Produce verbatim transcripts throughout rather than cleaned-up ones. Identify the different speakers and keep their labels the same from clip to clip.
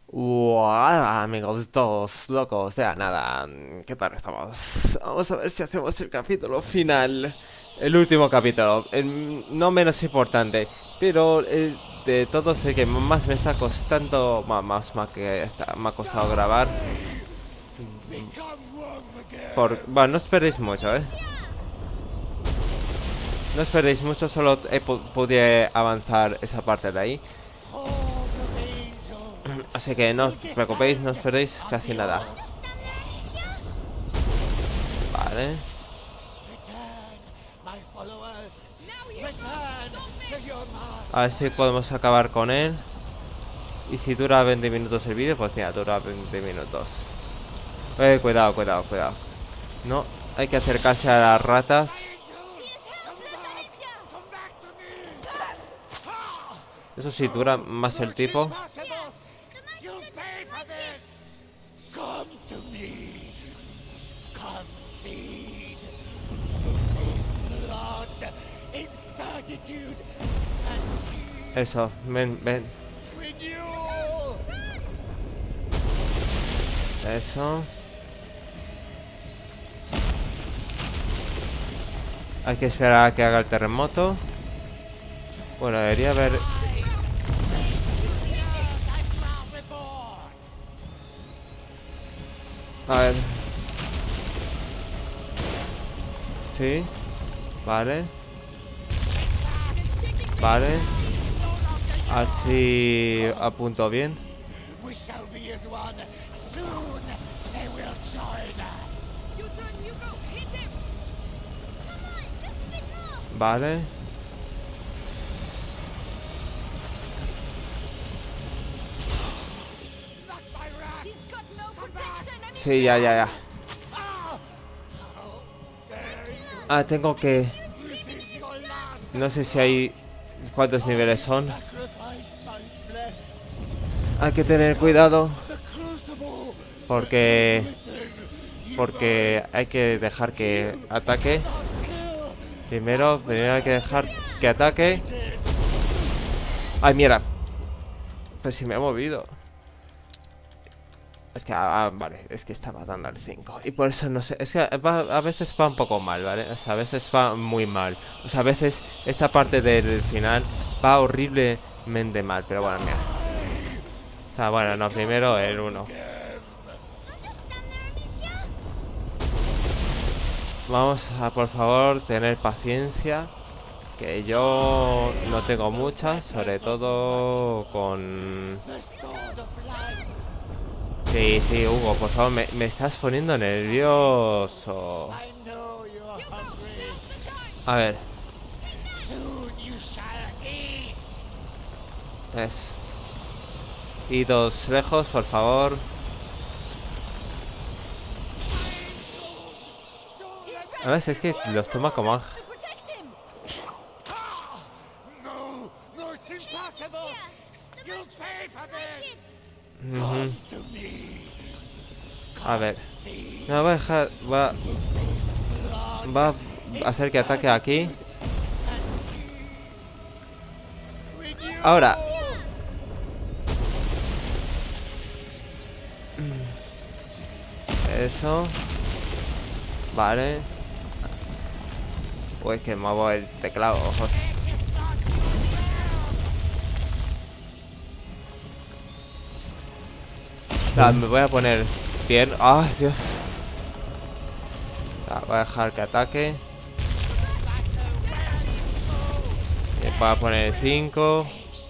Speaker 1: Hola amigos todos locos de la nada, ¿qué tal estamos? Vamos a ver si hacemos el capítulo final, el último capítulo, el no menos importante, pero el de todos el que más me está costando, ma- más ma- que está- me ha costado grabar. Por, bueno, no os perdéis mucho, ¿eh? No os perdéis mucho, solo he pu- pude avanzar esa parte de ahí. Así que no os preocupéis, no os perdéis casi nada. Vale. A ver si podemos acabar con él. Y si dura veinte minutos el vídeo, pues mira, dura veinte minutos. Eh, cuidado, cuidado, cuidado. No, hay que acercarse a las ratas. Eso sí, dura más el tipo. Eso, ven, ven. Eso. Hay que esperar a que haga el terremoto. Bueno, debería haber... A ver. Sí. Vale. Vale. Así apunto bien. Vale. Sí, ya, ya, ya. Ah, tengo que... No sé si hay... ¿Cuántos niveles son? Hay que tener cuidado. Porque... Porque hay que dejar que ataque. Primero, primero hay que dejar que ataque. ¡Ay, mierda! Pues si me he movido. Es que, ah, vale, es que estaba dando al cinco. Y por eso no sé, es que va, a veces va un poco mal, ¿vale? O sea, a veces va muy mal. O sea, a veces esta parte del final va horriblemente mal. Pero bueno, mira. O sea, bueno, no, primero el uno. Vamos a, por favor, tener paciencia. Que yo no tengo mucha, sobre todo con... Sí, sí, Hugo, por favor, me, me estás poniendo nervioso. A ver. Es. Idos lejos, por favor. A ver, es que los toma como ángel. Uh-huh. A ver. No, va a dejar. Va. Va a hacer que ataque aquí. Ahora. Eso. Vale. Uy, que muevo el teclado, ojos. Ah, me voy a poner bien. ¡Ah, oh, Dios! Ah, voy a dejar que ataque. Y voy a poner cinco.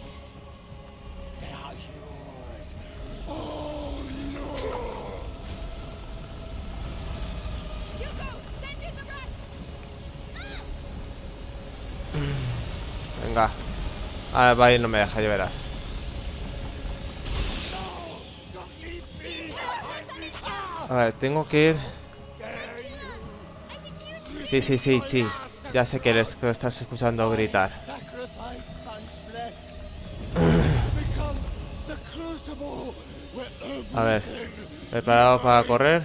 Speaker 1: Venga. Ahora va y no me deja, ya verás. A ver, tengo que ir. Sí, sí, sí, sí. Ya sé que les, que lo estás escuchando gritar. A ver, preparado para correr.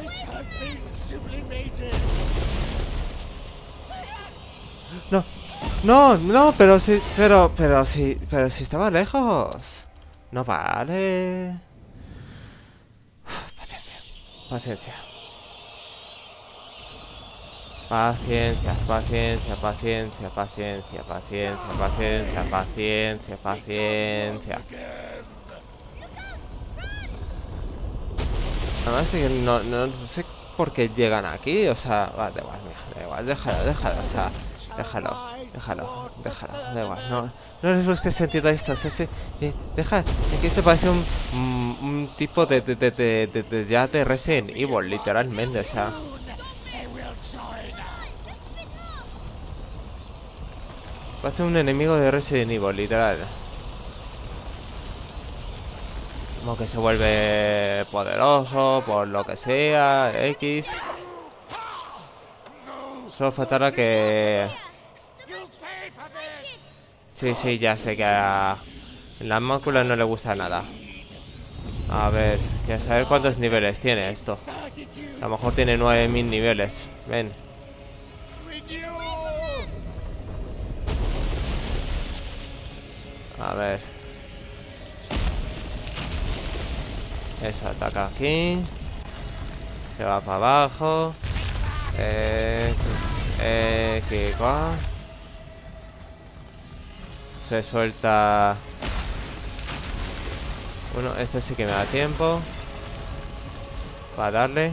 Speaker 1: No. No, no, pero sí, pero, pero sí, pero si estaba lejos. No vale. Paciencia, paciencia. Paciencia, paciencia, paciencia, paciencia, paciencia, paciencia, paciencia, paciencia. Además, es que no, no sé por qué llegan aquí, o sea, va, da igual, mira, da igual, déjalo, déjalo, o sea, déjalo, déjalo, déjalo, da igual, no, no les busques sentido a esto, ese, eh, deja, que esto parece un, un, un tipo de, de, de, de, de, de, ya de Resident Evil, literalmente, o sea. Parece un enemigo de Resident Evil, literal. Como que se vuelve poderoso, por lo que sea, X. Solo faltará que... Sí, sí, ya sé que a la mácula no le gusta nada. A ver, quiero saber cuántos niveles tiene esto. A lo mejor tiene nueve mil niveles. Ven. A ver. Eso, ataca aquí. Se va para abajo. Eh, eh, que va. Se suelta. Bueno, este sí que me da tiempo para darle.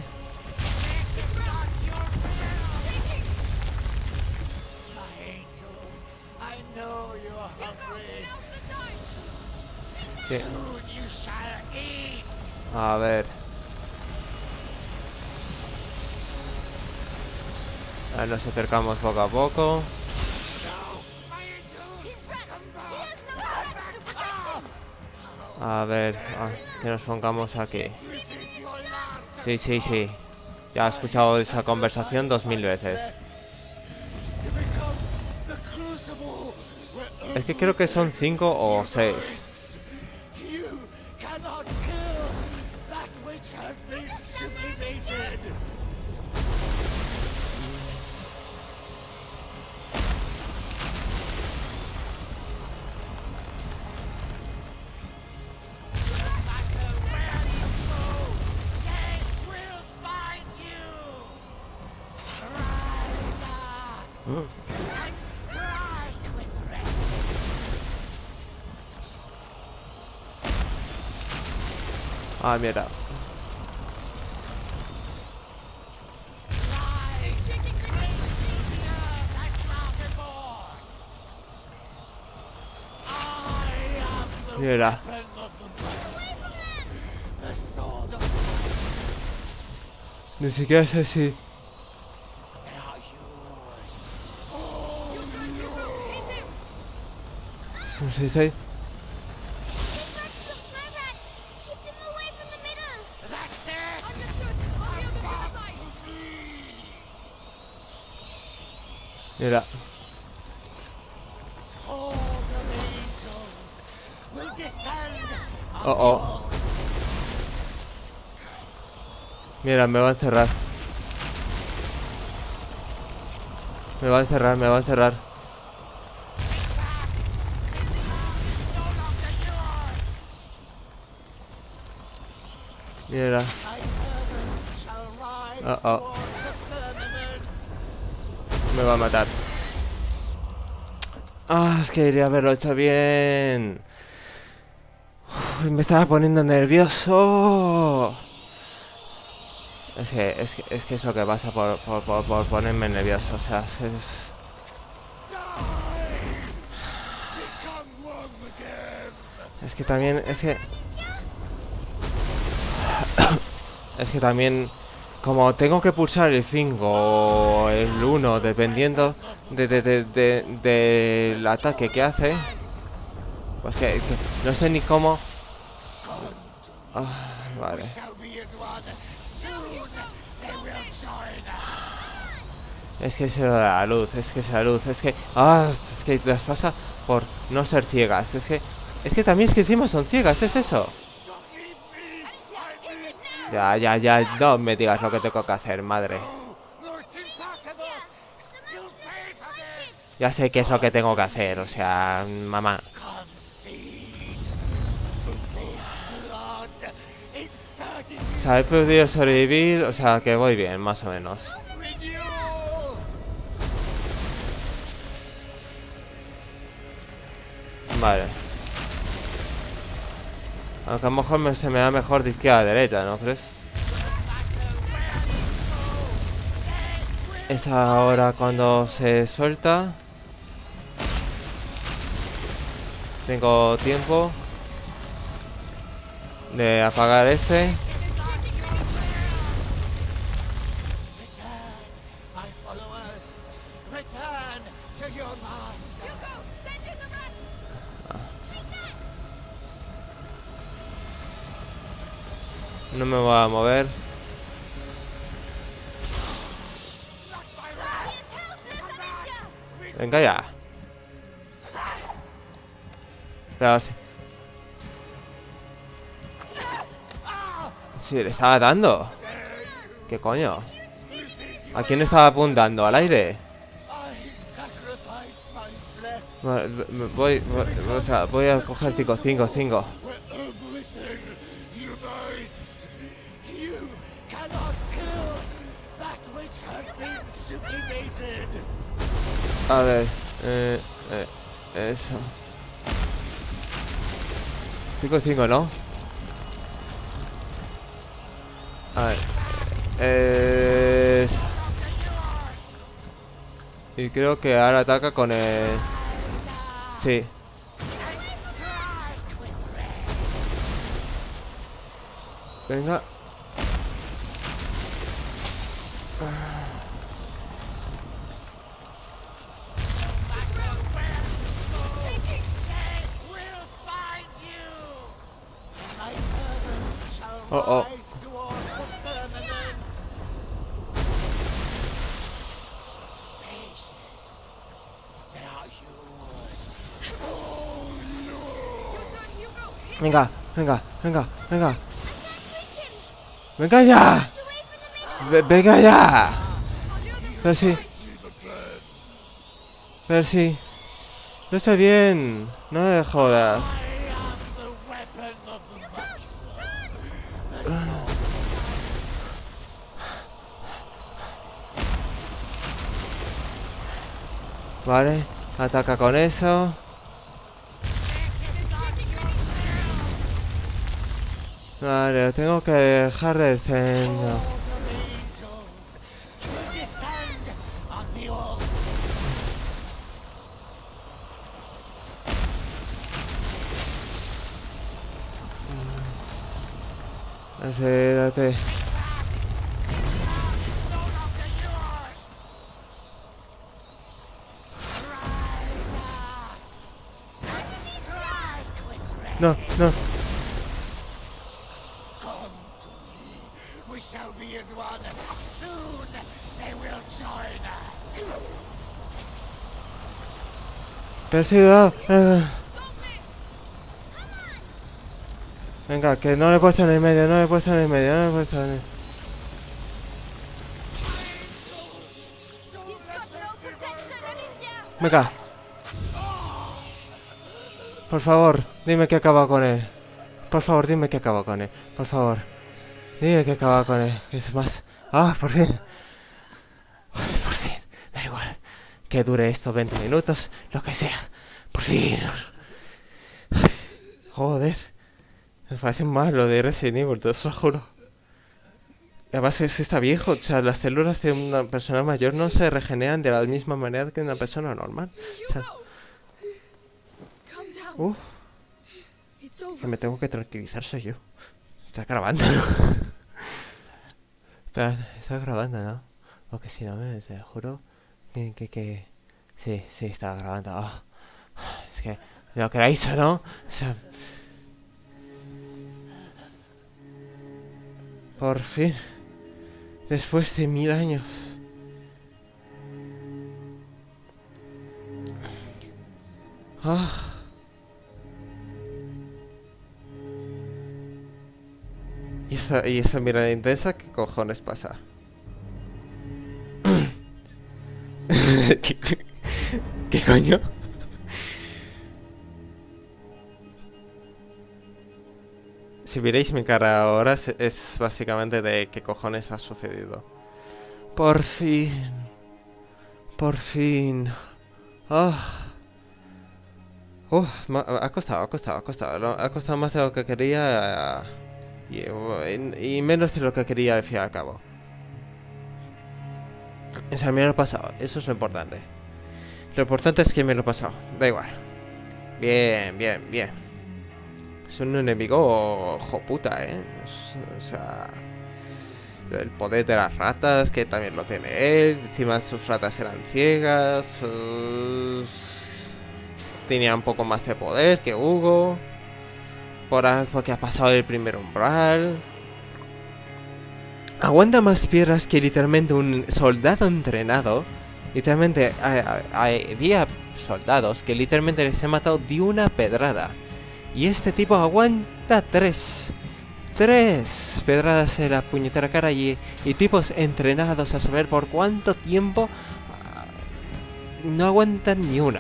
Speaker 1: Sí. A ver. A ver, nos acercamos poco a poco. A ver, ah, que nos pongamos aquí. Sí, sí, sí. Ya he escuchado esa conversación dos mil veces. Es que creo que son cinco o seis. Ah, mira. Mira. Ni siquiera sé si... No sé si... Mira. Oh, oh. Mira, me va a encerrar. Me va a encerrar, me va a encerrar. Mira. Oh, oh. Me va a matar. Ah, es que quería haberlo hecho bien. Uf, me estaba poniendo nervioso. Es que, es que, es que eso que pasa por, por, por, por ponerme nervioso, o sea, es, es... Es que también, es que... Es que también, como tengo que pulsar el cinco o el uno, dependiendo de, de, de, de, de del ataque que hace, pues que, que no sé ni cómo... Ah, vale. Es que es la luz, es que es la luz, es que... Ah, es que las pasa por no ser ciegas, es que... Es que también es que encima son ciegas, es eso. Ya, ya, ya, no me digas lo que tengo que hacer, madre. Ya sé qué es lo que tengo que hacer, o sea, mamá. O sea, he podido sobrevivir, o sea, que voy bien, más o menos. Vale. Aunque a lo mejor me, se me da mejor de izquierda a derecha, ¿no crees? Es ahora cuando se suelta. Tengo tiempo de apagar ese. No me voy a mover. Venga ya. Pero sí. Sí, le estaba dando. ¿Qué coño? ¿A quién estaba apuntando? ¿Al aire? Vale, voy, voy, o sea, voy a coger cinco, cinco, cinco. A ver, eh, eh, eso. cinco, cinco, ¿no? A ver. Eh, eso. Y creo que ahora ataca con el... Sí. Venga. Oh, oh. Venga, venga, venga, venga. Venga ya. Ve- venga ya. Percy. Percy. Lo sé bien. No me jodas. Vale, ataca con eso. Vale, tengo que dejar de descender. Espérate. No, no. Persigo. Uh. Venga, que no le he puesto en el medio, no le he puesto en el medio, no le he puesto en el... Venga. Por favor, dime que acaba con él. Por favor, dime que acaba con él. Por favor. Dime que acaba con él. Que es más... Ah, por fin. Por fin. Da igual. Que dure esto veinte minutos. Lo que sea. Por fin. Joder. Me parece mal lo de Resident Evil, te lo juro. Además es está viejo, o sea, las células de una persona mayor no se regeneran de la misma manera que una persona normal. O sea, uff, que me tengo que tranquilizar soy yo. Está grabando, ¿no? Está, está grabando, ¿no? Porque si no me te juro que, que, que... Sí, sí, estaba grabando. Oh, es que lo que ha hizo, ¿no? O sea... Por fin. Después de mil años. Ah. ¿Y esa, y esa mirada intensa? ¿Qué cojones pasa? ¿Qué coño? Si vierais mi cara ahora, es básicamente de qué cojones ha sucedido. Por fin. Por fin. Ah. Uf, ha costado, ha costado, ha costado. Ha costado más de lo que quería. Y, y menos de lo que quería al fin y al cabo. O sea, me lo he pasado. Eso es lo importante. Lo importante es que me lo he pasado. Da igual. Bien, bien, bien. Es un enemigo ojo puta, eh. O sea... El poder de las ratas, que también lo tiene él. Encima sus ratas eran ciegas. Sus... Tenía un poco más de poder que Hugo. Por porque ha pasado el primer umbral. Aguanta más piedras que literalmente un soldado entrenado. Literalmente había soldados que literalmente les he matado de una pedrada. Y este tipo aguanta tres. Tres pedradas en la puñetera cara y, y tipos entrenados a saber por cuánto tiempo no aguantan ni una.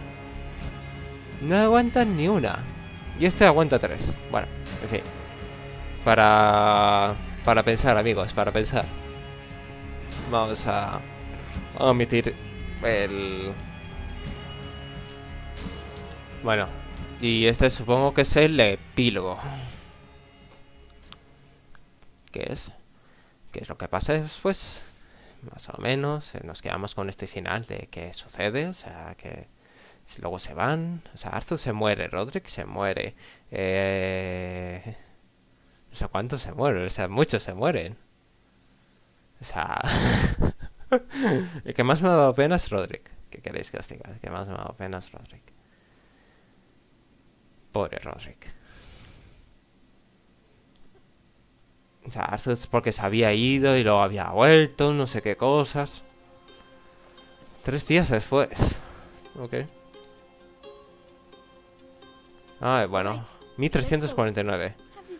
Speaker 1: No aguantan ni una. Y este aguanta tres. Bueno, en fin. Para... Para pensar, amigos, para pensar. Vamos a... a omitir el... Bueno. Y este supongo que es el epílogo. ¿Qué es? ¿Qué es lo que pasa después? Más o menos. Nos quedamos con este final de qué sucede. O sea, que... Si luego se van. O sea, Arthur se muere. Roderick se muere. Eh... No sé cuántos se mueren. O sea, muchos se mueren. O sea... El que más me ha dado pena es Roderick. ¿Qué queréis que os diga? El que más me ha dado pena es Roderick. Pobre Roderick. O sea, Arthur es porque se había ido y luego había vuelto, no sé qué cosas. Tres días después. Ok. Ah, bueno. mil trescientos cuarenta y nueve.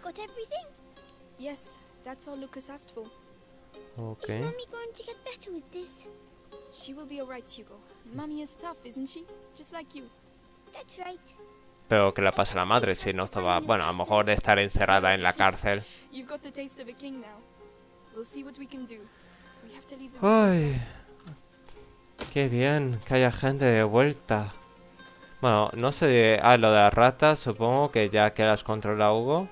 Speaker 2: Yes, that's all Lucas asked for.
Speaker 1: Okay.
Speaker 3: Is Mummy going to get better with this?
Speaker 2: She will be alright, Hugo. Mummy is tough, isn't she? Just like you.
Speaker 3: That's right.
Speaker 1: Pero que le pasa a la madre si no estaba... Bueno, a lo mejor de estar encerrada en la cárcel.
Speaker 2: You've got the taste of a king now. We'll see what we can do. We have to leave the
Speaker 1: Ay,
Speaker 2: region first.
Speaker 1: qué bien que haya gente de vuelta. Bueno, no sé... Ah, lo de las ratas, supongo que ya que las controla Hugo.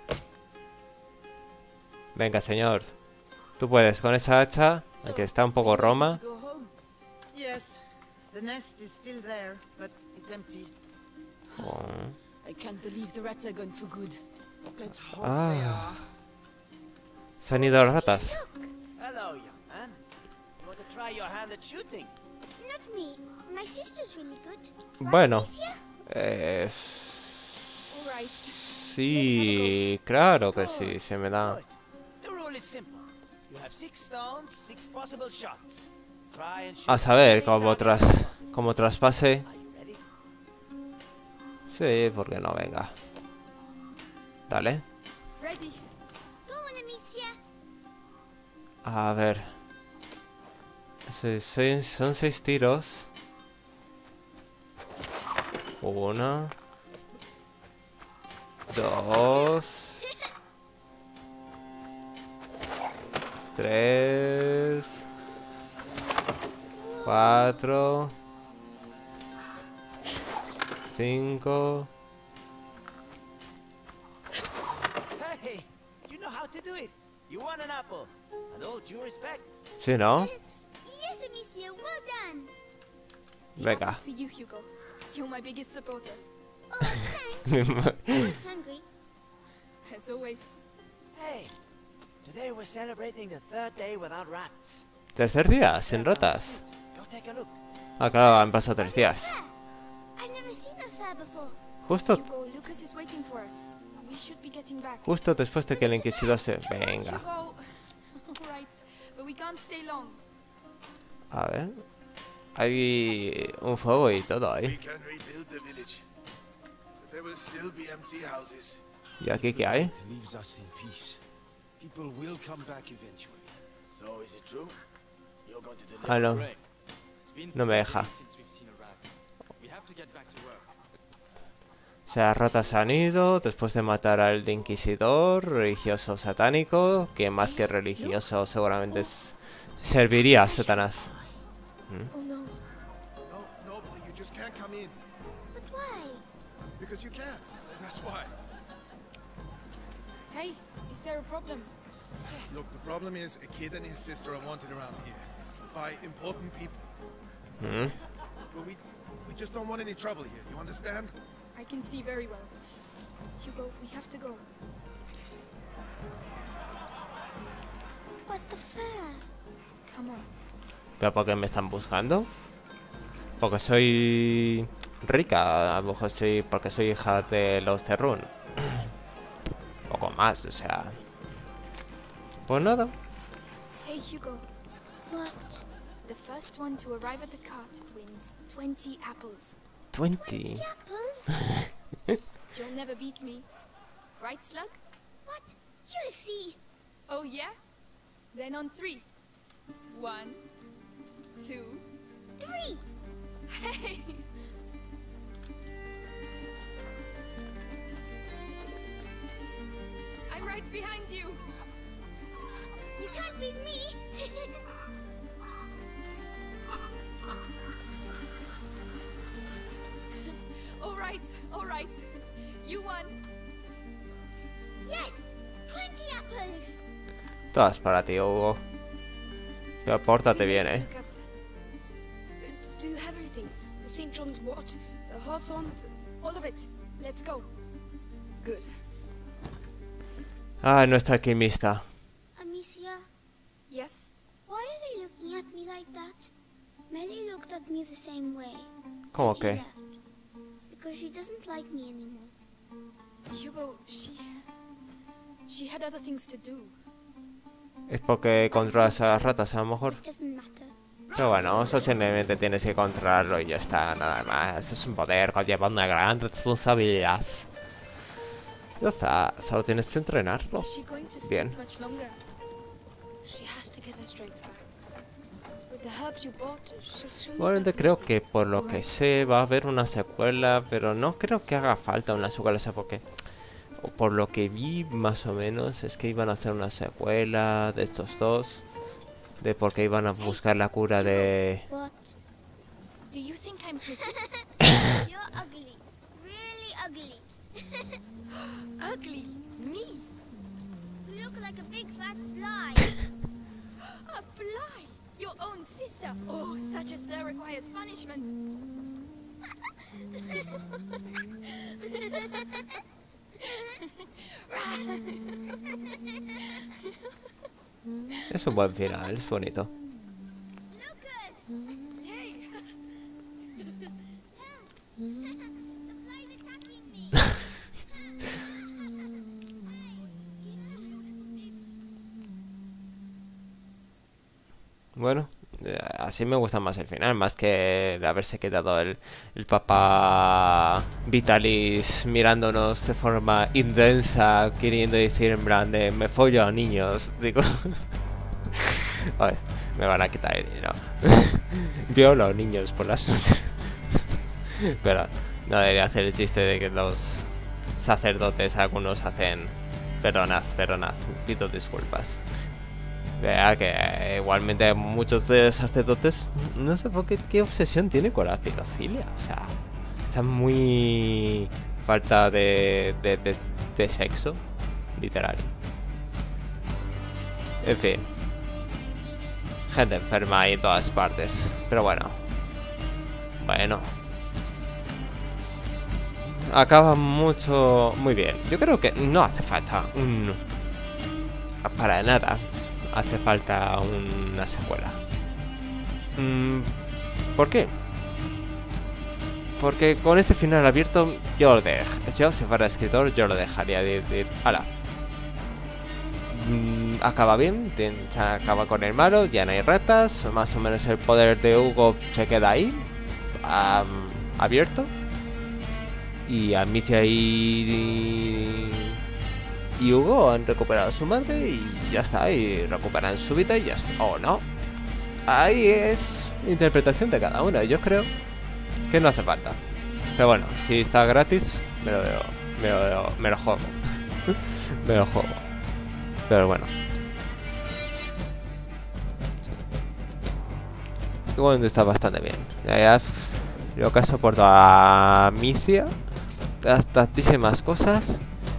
Speaker 1: Venga, señor. Tú puedes con esa hacha, aunque está un poco roma.
Speaker 4: Yes, the nest is still there, but it's empty.
Speaker 1: Oh.
Speaker 2: I can't believe the rats are gone for good.
Speaker 4: Let's hope
Speaker 1: Ah.
Speaker 4: they are.
Speaker 1: Se han ido las ratas.
Speaker 5: Hello, young man. You want to try your hand at shooting?
Speaker 3: Not me. My sister's really good.
Speaker 1: Bueno.
Speaker 3: Alicia?
Speaker 1: Eh,
Speaker 2: Alright.
Speaker 1: sí, claro que sí, se me da.
Speaker 5: Good. The rule is simple. You have six stones, six possible shots. Try and shoot
Speaker 1: A saber,
Speaker 5: as many
Speaker 1: como,
Speaker 5: targets
Speaker 1: tras,
Speaker 5: as possible.
Speaker 1: como traspase.
Speaker 5: Are you ready?
Speaker 1: Sí, porque no, venga. Dale.
Speaker 2: Ready.
Speaker 3: Go on, Amicia.
Speaker 1: A ver. Sí, sí, son seis tiros. Uno. Dos. Tres. Cuatro. Cinco.
Speaker 5: Hey, you know how to do it. You won an apple. And all due respect.
Speaker 1: Sí, ¿no?
Speaker 3: Yes, Amicia. Well done.
Speaker 2: The
Speaker 1: Venga.
Speaker 2: apple's for you, Hugo. You're my biggest supporter.
Speaker 3: Oh, thanks. I was hungry.
Speaker 2: As always.
Speaker 5: Hey, today we're celebrating the third day without rats.
Speaker 1: Tercer día, sin ratas.
Speaker 5: Go take a look.
Speaker 1: Ah, claro, han pasado tres días.
Speaker 3: I've never seen a fur before.
Speaker 1: Justo,
Speaker 2: Hugo, Lucas is waiting for us. We should be getting back.
Speaker 1: justo después de que el inquisidor se... Venga.
Speaker 2: Hugo. Alright, but we can't stay long.
Speaker 1: A ver. Hay un fuego y todo
Speaker 6: We
Speaker 1: ahí.
Speaker 6: can rebuild the village, but there will still be empty houses.
Speaker 1: ¿Y aquí qué hay?
Speaker 7: Leaves us in peace. People will come back eventually.
Speaker 5: So is it true? You're going to deliver
Speaker 1: Ah, no.
Speaker 5: the ring?
Speaker 1: No me deja.
Speaker 7: have to get back to work.
Speaker 1: O sea, ratas han ido después de matar al inquisidor religioso satánico, que más que religioso seguramente es, serviría a Satanás.
Speaker 2: Oh no.
Speaker 6: No, no, boy, you just can't come in.
Speaker 3: But why?
Speaker 6: Because you can't. That's why.
Speaker 2: Hey, is there a problem?
Speaker 6: Look, the problem is a kid and his sister are wanted around here by important people.
Speaker 1: ¿Mm?
Speaker 6: Well, we we just don't want any trouble here. You understand?
Speaker 2: I can see very well. Hugo, we have to go.
Speaker 3: But the fair.
Speaker 2: Come on.
Speaker 1: ¿Pero por qué me están buscando? Porque soy rica, a lo mejor soy porque soy hija de los Terrun. Poco más, o sea. Pues nada.
Speaker 2: Hey, Hugo.
Speaker 3: What?
Speaker 2: The first one to arrive at the cart wins twenty apples.
Speaker 1: veinte.
Speaker 3: Apples?
Speaker 2: You'll never beat me. Right, Slug?
Speaker 3: What? You'll see.
Speaker 2: Oh, yeah? Then on three. One, two,
Speaker 3: Three.
Speaker 2: hey! I'm right behind you.
Speaker 3: You can't beat me.
Speaker 2: All right, all right. You won.
Speaker 3: Yes. Twenty apples.
Speaker 1: Todas para ti, Hugo. Pero pórtate bien, eh.
Speaker 2: Lucas. To do everything. The Saint John's Wort, the Hawthorne, the- all of it. Let's go. Good.
Speaker 1: Ah, nuestra alquimista.
Speaker 3: Amicia,
Speaker 2: Yes?
Speaker 3: why are they looking at me like that? Melly looked at me the same way.
Speaker 1: ¿Cómo
Speaker 3: She
Speaker 1: que?
Speaker 3: left. Because she doesn't like me anymore.
Speaker 2: Hugo, she... She had other things to do.
Speaker 1: Es porque controlas a las ratas, a lo mejor.
Speaker 3: It doesn't matter.
Speaker 1: Pero bueno, eso simplemente tienes que controlarlo y ya está, nada más. Es un poder que lleva una gran responsabilidad. Ya está, solo tienes que entrenarlo.
Speaker 2: Is she going to sleep
Speaker 1: Bien.
Speaker 2: much longer? She has to get her strength back. With the herbs you bought, she'll soon be
Speaker 1: Igualmente
Speaker 2: back.
Speaker 1: creo que por lo que sé va a haber una secuela, pero no creo que haga falta una secuela, ¿sabes por qué? O por lo que vi más o menos es que iban a hacer una secuela de estos dos, de porque iban a buscar la cura de...
Speaker 3: What?
Speaker 2: Do you think I'm pretty?
Speaker 3: You're ugly. Really ugly.
Speaker 2: Ugly? Me?
Speaker 3: You look like a big fat fly.
Speaker 2: A fly? Your own sister? Oh, such a slur requires punishment.
Speaker 1: Es un buen final, es bonito.
Speaker 3: Lucas!
Speaker 2: Hey!
Speaker 3: The fly's attacking me.
Speaker 1: Bueno, eh, así me gusta más el final, más que el haberse quedado el, el papá Vitalis mirándonos de forma intensa, queriendo decir en plan de me follo a niños. Digo, a ver, me van a quitar el dinero. Violo a niños por las noches. Pero no debería hacer el chiste de que los sacerdotes algunos hacen... Perdonad, perdonad, pido disculpas. Vea que eh, igualmente muchos de los sacerdotes no sé por qué, qué obsesión tiene con la pedofilia. O sea, está muy falta de, de, de, de sexo, literal. En fin, gente enferma ahí en todas partes. Pero bueno, bueno, acaba mucho, muy bien. Yo creo que no hace falta un, para nada. Hace falta una secuela. Mm, ¿Por qué? Porque con ese final abierto yo lo dejo. Yo, si fuera escritor, yo lo dejaría de decir, hala. Mm, acaba bien, se acaba con el malo, ya no hay ratas, más o menos el poder de Hugo se queda ahí, um, abierto. Y Amicia y... y Hugo han recuperado a su madre y ya está, y recuperan su vida y ya está, o no. Ahí es interpretación de cada uno. Yo creo que no hace falta. Pero bueno, si está gratis, me lo veo, me lo, veo, me lo juego. Me lo juego. Pero bueno. Igual está bastante bien. Ya, ya lo que ha soportado a Misia, tantísimas cosas,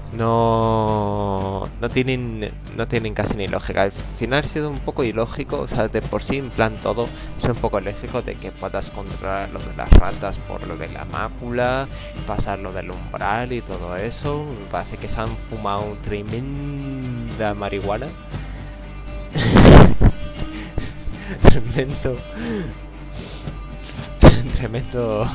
Speaker 1: no no tienen no tienen casi ni lógica. Al final ha sido un poco ilógico, o sea, de por sí en plan todo es un poco ilógico de que puedas controlar lo de las ratas por lo de la mácula, pasar lo del umbral y todo eso. Me parece que se han fumado tremenda marihuana. Tremendo. Tremendo.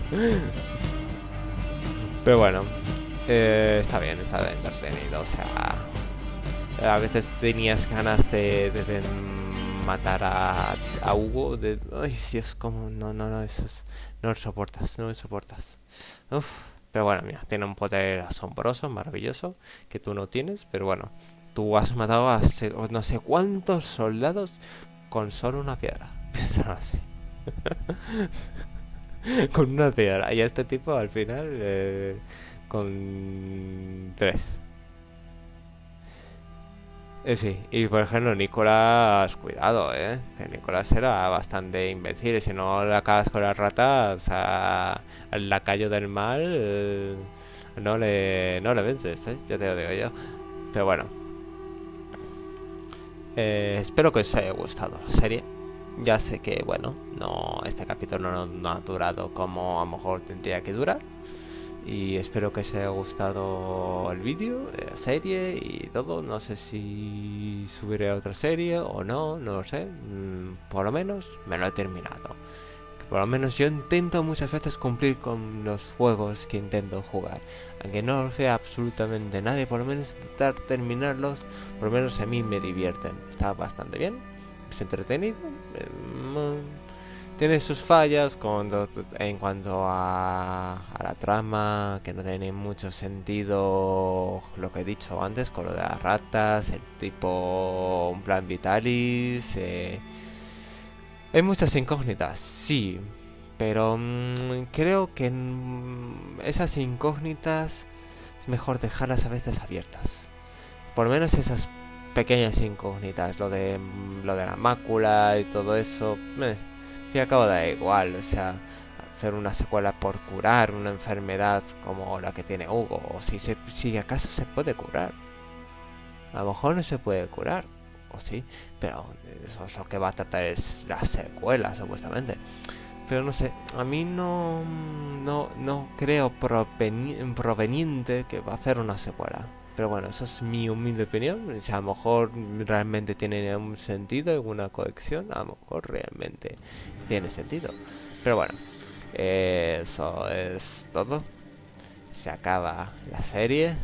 Speaker 1: Pero bueno, eh, está bien, está entretenido. O sea, a veces tenías ganas de, de, de matar a, a Hugo. De, ay, Dios, como no, no, no, eso es, no lo soportas, no lo soportas. Uf, pero bueno, mira, tiene un poder asombroso, maravilloso, que tú no tienes. Pero bueno, tú has matado a no sé cuántos soldados con solo una piedra. Piénsalo así. Con una piedra. Y a este tipo al final eh, con tres. En fin, y por ejemplo Nicolás, cuidado, eh, que Nicolás era bastante imbécil. Si no le acabas con las ratas a, al lacayo del mal, eh, no le no le vences, eh, ya te lo digo yo. Pero bueno, eh, espero que os haya gustado la serie. Ya sé que, bueno, no este capítulo no, no ha durado como a lo mejor tendría que durar. Y espero que os haya gustado el vídeo, la serie y todo. No sé si subiré otra serie o no, no lo sé. Por lo menos me lo he terminado. Que por lo menos yo intento muchas veces cumplir con los juegos que intento jugar. Aunque no lo sea absolutamente nadie, por lo menos intentar terminarlos, por lo menos a mí me divierten. Está bastante bien, es entretenido. Tiene sus fallas cuando, en cuanto a, a la trama, que no tiene mucho sentido lo que he dicho antes, con lo de las ratas, el tipo, un plan Vitalis. Eh, hay muchas incógnitas, sí, pero mmm, creo que mmm, esas incógnitas es mejor dejarlas a veces abiertas. Por lo menos esas pequeñas incógnitas, lo de lo de la mácula y todo eso, eh, sí, acabo de igual. O sea, hacer una secuela por curar una enfermedad como la que tiene Hugo, o si, se, si acaso se puede curar. A lo mejor no se puede curar, o sí, pero eso es lo que va a tratar es la secuela, supuestamente. Pero no sé, a mí no no, no creo proveni proveniente que va a hacer una secuela. Pero bueno, eso es mi humilde opinión. O sea, a lo mejor realmente tiene un sentido, alguna conexión. A lo mejor realmente tiene sentido. Pero bueno, eh, eso es todo. Se acaba la serie.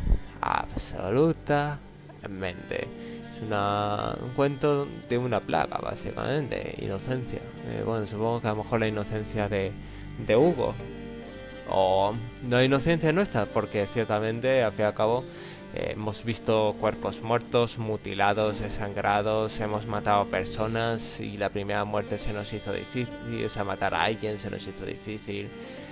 Speaker 1: Absolutamente. Es una, un cuento de una plaga, básicamente. Inocencia. Eh, bueno, supongo que a lo mejor la inocencia de, de Hugo. O no inocencia nuestra, porque ciertamente, al fin y al cabo, Eh, hemos visto cuerpos muertos, mutilados, desangrados, hemos matado personas y la primera muerte se nos hizo difícil, o sea, matar a alguien se nos hizo difícil.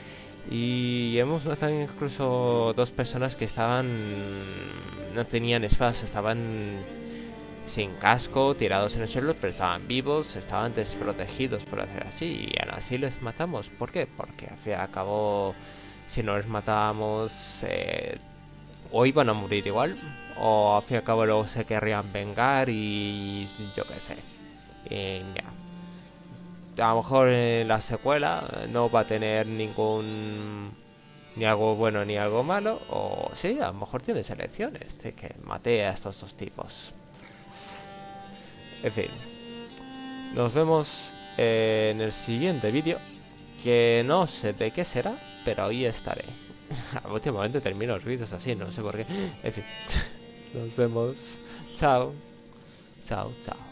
Speaker 1: Y hemos matado incluso dos personas que estaban, no tenían espadas, estaban sin casco, tirados en el suelo, pero estaban vivos, estaban desprotegidos, por decir así, y aún así les matamos. ¿Por qué? Porque al fin y al cabo, si no les matábamos, eh, o iban a morir igual, o al fin y al cabo luego se querrían vengar y yo qué sé. Y ya. A lo mejor en la secuela no va a tener ningún ni algo bueno ni algo malo, o sí, a lo mejor tiene selecciones de que maté a estos dos tipos. En fin, nos vemos en el siguiente vídeo, que no sé de qué será, pero ahí estaré. Últimamente termino los vídeos así, no sé por qué. En fin, nos vemos. Chao. Chao, chao.